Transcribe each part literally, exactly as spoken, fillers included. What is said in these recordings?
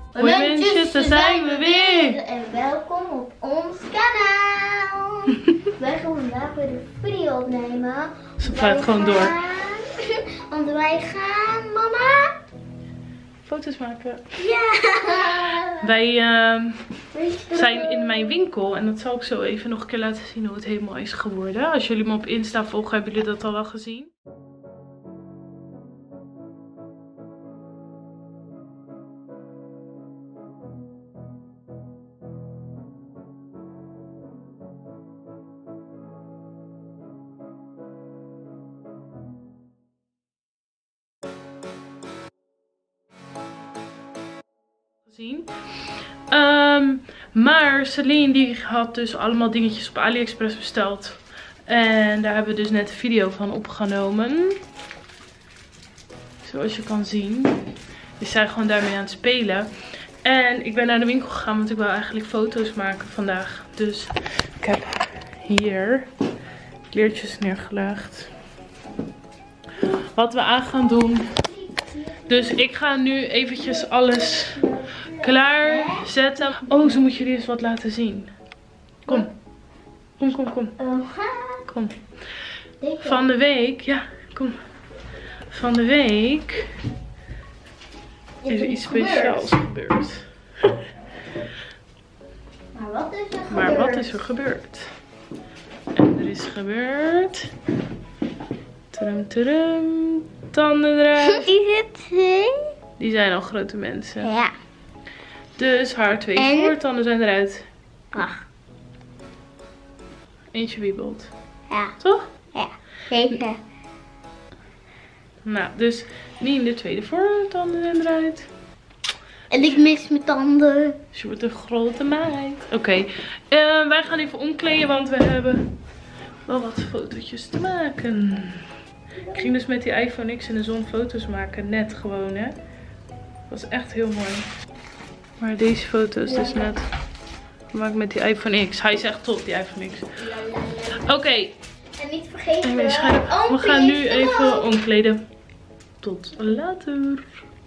Hoi mensen, daar zijn we weer! En welkom op ons kanaal! Wij gaan vandaag weer een video opnemen. Ze gaat gewoon gaan... door. Want wij gaan, mama... Foto's maken. Ja! Wij uh, zijn in mijn winkel en dat zal ik zo even nog een keer laten zien hoe het helemaal is geworden. Als jullie me op Insta volgen, hebben jullie dat al wel gezien. Um, maar Celine die had dus allemaal dingetjes op AliExpress besteld. En daar hebben we dus net een video van opgenomen. Zoals je kan zien. We zijn gewoon daarmee aan het spelen. En ik ben naar de winkel gegaan, want ik wil eigenlijk foto's maken vandaag. Dus ik heb hier kleertjes neergelegd. Wat we aan gaan doen. Dus ik ga nu eventjes alles klaarzetten. Oh, zo moet jullie eens wat laten zien. Kom. Kom, kom, kom. Kom. Van de week, ja, kom. Van de week is er iets speciaals gebeurd. Maar wat is er gebeurd? Maar wat is er gebeurd? En er is gebeurd... Turum, turum. Tanden eruit. Is het twee? Die zijn al grote mensen. Ja. Dus haar twee en... voortanden zijn eruit. Ach. Eentje wiebelt. Ja. Toch? Ja, zeker. Nou, dus Nien de tweede voortanden zijn eruit. En ik mis mijn tanden. Dus je wordt een grote meid. Oké, okay. uh, wij gaan even omkleden, want we hebben wel wat fotootjes te maken. Ik ging dus met die iPhone X in de zon foto's maken. Net gewoon, hè. Dat was echt heel mooi. Maar deze foto is dus net gemaakt met die iPhone X. Hij is echt top, die iPhone X. Oké. Okay. En niet vergeten. We gaan nu even omkleden. Tot later.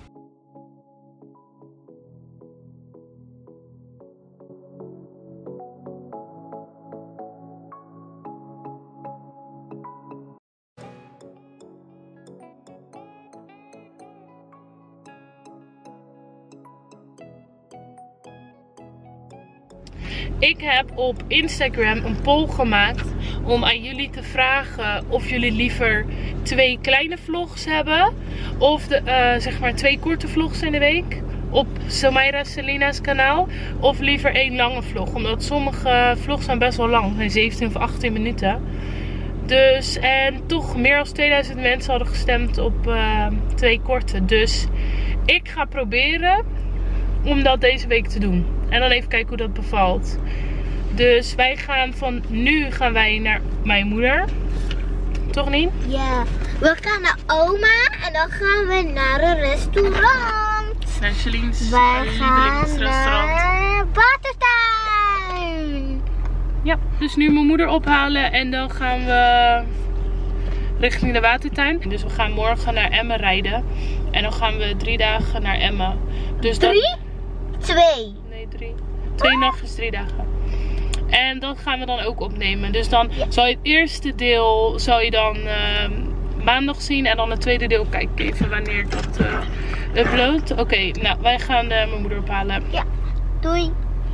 Ik heb op Instagram een poll gemaakt om aan jullie te vragen of jullie liever twee kleine vlogs hebben. Of de, uh, zeg maar twee korte vlogs in de week op Somaira Celina's kanaal. Of liever één lange vlog. Omdat sommige vlogs zijn best wel lang. Zijn zeventien of achttien minuten. Dus en toch meer dan tweeduizend mensen hadden gestemd op uh, twee korte. Dus ik ga proberen om dat deze week te doen. En dan even kijken hoe dat bevalt. Dus wij gaan van nu gaan wij naar mijn moeder. Toch niet? Ja. We gaan naar oma en dan gaan we naar een restaurant. Naar Celine's Wij gaan restaurant. Naar Watertuin. Ja, dus nu mijn moeder ophalen en dan gaan we richting de Watertuin. Dus we gaan morgen naar Emmen rijden. En dan gaan we drie dagen naar Emmen. Dus drie? Dat... Twee. Nee, drie. Twee nachtjes, drie dagen. En dat gaan we dan ook opnemen. Dus dan ja. zal je het eerste deel zal je dan uh, maandag zien. En dan het tweede deel kijk ik even wanneer ik dat uh, upload. Oké, okay, nou wij gaan uh, mijn moeder ophalen. Ja, doei.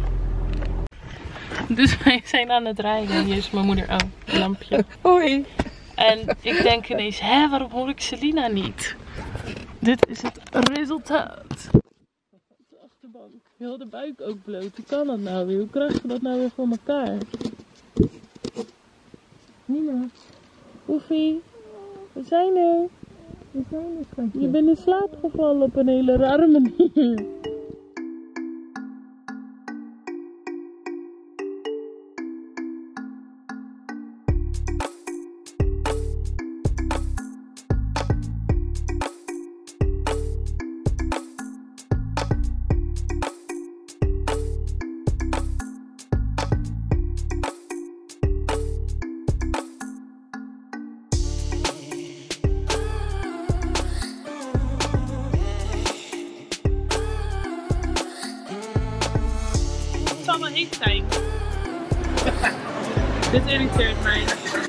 Dus wij zijn aan het rijden. Hier is mijn moeder. Oh, een lampje. Hoi. En ik denk ineens, hè, waarom hoor ik Celina niet? Dit is het resultaat. Heel de buik ook bloot. Hoe kan dat nou weer? Hoe krijg je dat nou weer voor elkaar? Nina. Oefie. We zijn er. We zijn er, schatje. Je bent in slaap gevallen op een hele rare manier. eten zijn. Dit irriteert mij.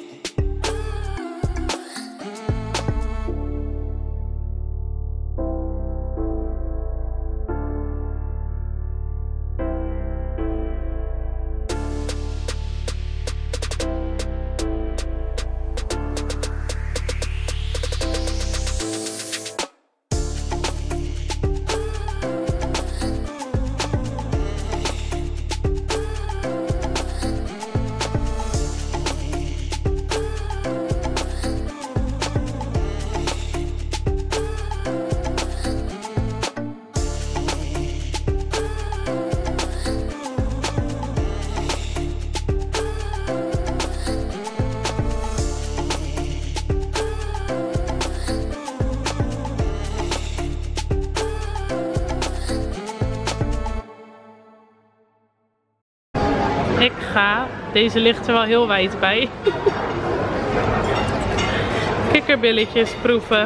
Ik ga, deze ligt er wel heel wijd bij, kikkerbilletjes proeven.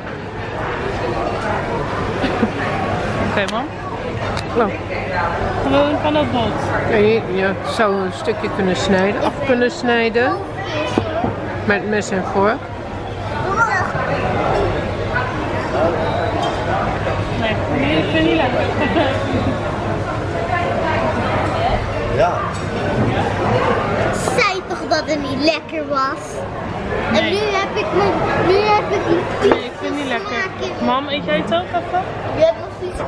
Oké okay, man. Oh. Gewoon van dat bot. Ja, je, je zou een stukje kunnen snijden, af kunnen snijden. Met mes en vork. Nee, ik vind niet lekker. Ja. Zei toch dat het niet lekker was? Nee. En nu heb ik mijn, nu heb ik die Nee, ik vind het niet lekker. Mam, eet jij het ook even? Je hebt nog iets.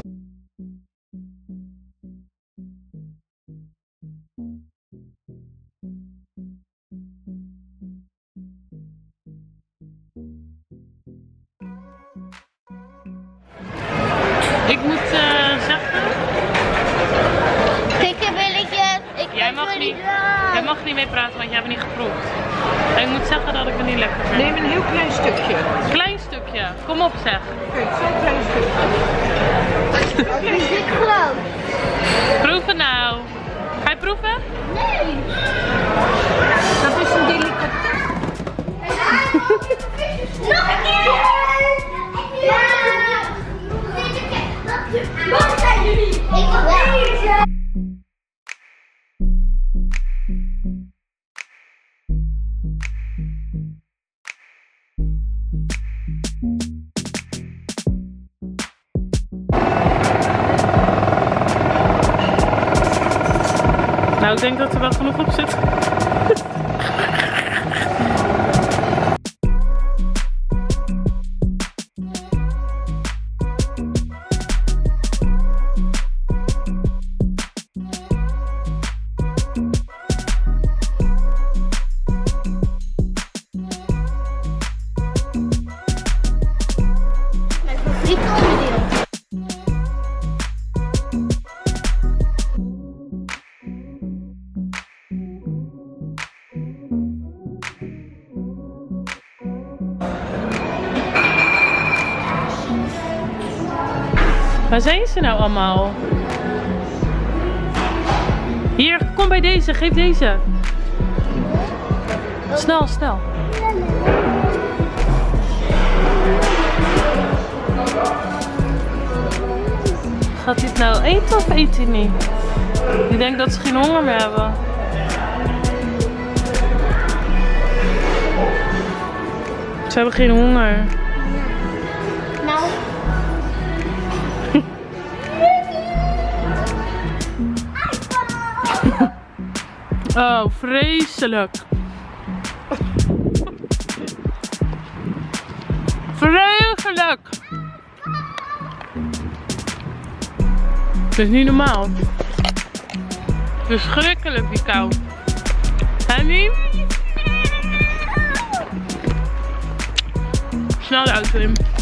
Ik moet uh, zeggen. Kikkerbilletjes. Ik Jij mag niet. Jij mag niet mee praten, want jij hebt niet geproefd. En ik moet zeggen dat ik het niet lekker vind. Neem een heel klein stukje. Klein stukje. Kom op zeg. Kijk, zo'n klein stukje. Dat is dit groot. Proeven nou. Ga je proeven? Nee. Dat is een delicatesse. Nog een keer. Ja. Wat zijn jullie? Ik wil wel. Nou, ik denk dat er wel genoeg op zit. Mijn favoriete onderdeel. Waar zijn ze nou allemaal? Hier, kom bij deze. Geef deze. Snel, snel. Gaat hij het nou eten of eet hij niet? Ik denk dat ze geen honger meer hebben. Ze hebben geen honger. Nou. Oh, vreselijk. Vreselijk. Het is niet normaal. Verschrikkelijk die kou. Henny? Snel de auto in.